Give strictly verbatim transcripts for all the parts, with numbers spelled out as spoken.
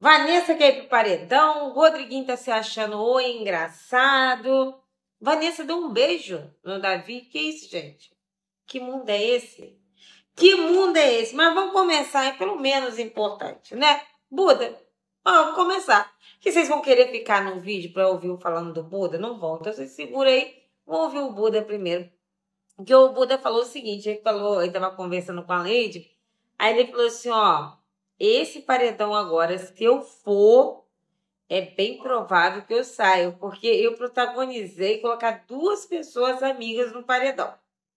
Vanessa quer ir pro paredão, o Rodriguinho tá se achando o engraçado. Vanessa deu um beijo no Davi. Que isso, gente? Que mundo é esse? Que mundo é esse? Mas vamos começar é pelo menos importante, né? Buda. Vamos começar. Que vocês vão querer ficar no vídeo para ouvir eu falando do Buda? Não vão. Então vocês segura aí. Vamos ouvir o Buda primeiro. Porque o Buda falou o seguinte, ele falou, ele tava conversando com a Lady, aí ele falou assim, ó, esse paredão agora, se eu for, é bem provável que eu saia, porque eu protagonizei colocar duas pessoas amigas no paredão.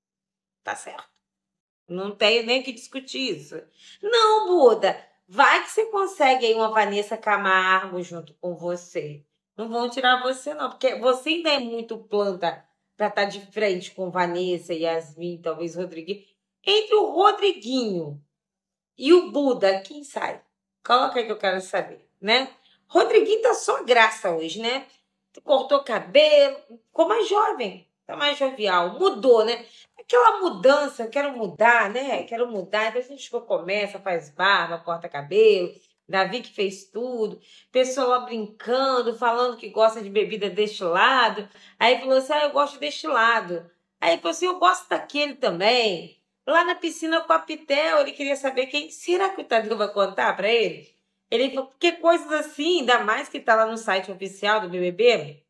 Tá certo. Não tenho nem que discutir isso. Não, Buda, vai que você consegue aí uma Vanessa Camargo junto com você. Não vão tirar você, não, porque você ainda é muito planta para estar de frente com Vanessa, Yasmin, talvez Rodriguinho. Entre o Rodriguinho e o Buda, quem sai? Coloca aí que eu quero saber, né? Rodriguinho tá só graça hoje, né? Cortou cabelo, ficou mais jovem, tá mais jovial, mudou, né? Aquela mudança, quero mudar, né? Quero mudar. Então a gente começa, faz barba, corta cabelo. Davi que fez tudo. Pessoa lá brincando, falando que gosta de bebida destilado. Aí falou assim: ah, eu gosto de destilado. Aí falou assim: eu gosto daquele também. Lá na piscina com a Pitel, ele queria saber quem. Será que o Tadeu vai contar para ele? Ele falou: porque coisas assim, ainda mais que tá lá no site oficial do B B B.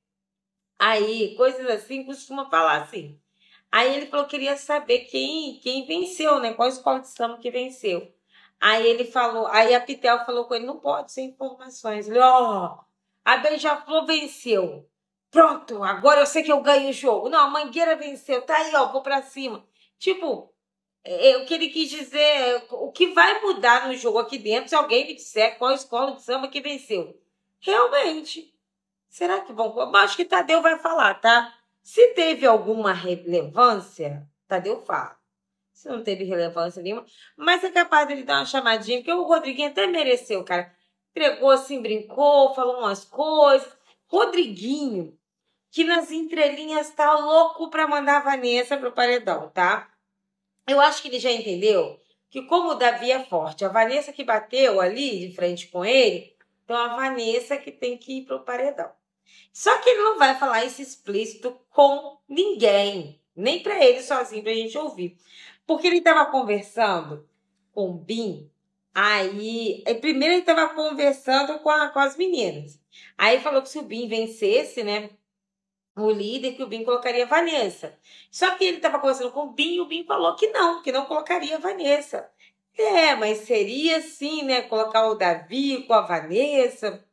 Aí, coisas assim, costuma falar assim. Aí ele falou que queria saber quem, quem venceu, né? Qual escola de samba que venceu. Aí ele falou, aí a Pitel falou com ele, não pode ser informações. Ele, ó, oh, a Beija-Flor venceu. Pronto, agora eu sei que eu ganho o jogo. Não, a Mangueira venceu, tá aí, ó, vou pra cima. Tipo, é, o que ele quis dizer, o que vai mudar no jogo aqui dentro se alguém me disser qual escola de samba que venceu. Realmente. Será que vão... Acho que Tadeu vai falar, tá? Se teve alguma relevância, Tadeu fala. Se não teve relevância nenhuma, mas é capaz dele dar uma chamadinha, porque o Rodriguinho até mereceu, cara. Entregou assim, brincou, falou umas coisas. Rodriguinho, que nas entrelinhas tá louco pra mandar a Vanessa pro paredão, tá? Eu acho que ele já entendeu que como o Davi é forte, a Vanessa que bateu ali de frente com ele, então a Vanessa que tem que ir pro paredão. Só que ele não vai falar isso explícito com ninguém, nem para ele sozinho, para a gente ouvir. Porque ele estava conversando com o Bin, aí, aí primeiro ele estava conversando com, a, com as meninas. Aí falou que se o Bin vencesse, né, o líder, que o Bin colocaria a Vanessa. Só que ele estava conversando com o Bin e o Bin falou que não, que não colocaria a Vanessa. É, mas seria assim, né, colocar o Davi com a Vanessa.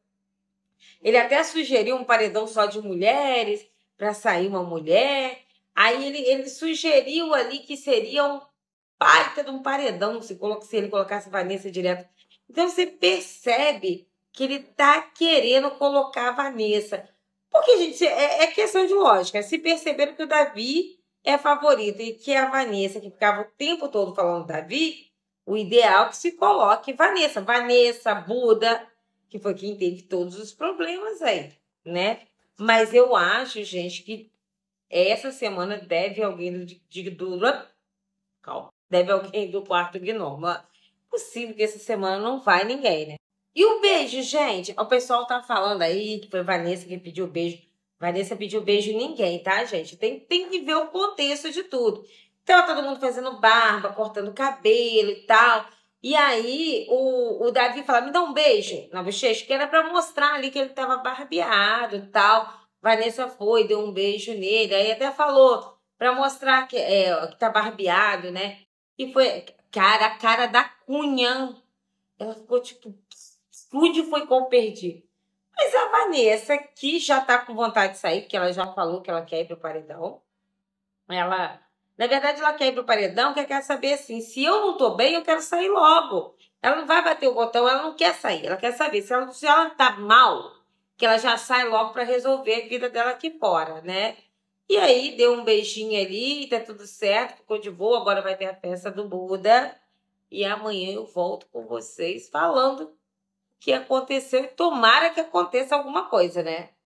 Ele até sugeriu um paredão só de mulheres, para sair uma mulher. Aí ele, ele sugeriu ali que seria um baita de um paredão se, colo- se ele colocasse a Vanessa direto. Então você percebe que ele tá querendo colocar a Vanessa. Porque, gente, é, é questão de lógica. Se perceberam que o Davi é favorito e que a Vanessa, que ficava o tempo todo falando Davi, o ideal é que se coloque Vanessa. Vanessa, Buda, que foi quem teve todos os problemas aí, né? Mas eu acho, gente, que essa semana deve alguém do, de, do calma, deve alguém do quarto gnomo. É possível que essa semana não vai ninguém, né? E o beijo, gente? O pessoal tá falando aí que foi Vanessa que pediu beijo. Vanessa pediu beijo em ninguém, tá, gente? Tem, tem que ver o contexto de tudo. Então, todo mundo fazendo barba, cortando cabelo e tal. E aí, o, o Davi fala, me dá um beijo na bochecha, que era pra mostrar ali que ele tava barbeado e tal. Vanessa foi, deu um beijo nele. Aí até falou pra mostrar que, é, que tá barbeado, né? E foi, cara, a cara da Cunha. Ela ficou tipo, onde foi que eu perdi? Mas a Vanessa, que já tá com vontade de sair, porque ela já falou que ela quer ir pro paredão. Ela, na verdade, ela quer ir pro paredão, que quer saber assim, se eu não tô bem, eu quero sair logo. Ela não vai bater o botão, ela não quer sair. Ela quer saber se ela, se ela tá mal, que ela já sai logo para resolver a vida dela aqui fora, né? E aí, deu um beijinho ali, tá tudo certo, ficou de boa. Agora vai ter a festa do Buda. E amanhã eu volto com vocês falando o que aconteceu. E tomara que aconteça alguma coisa, né?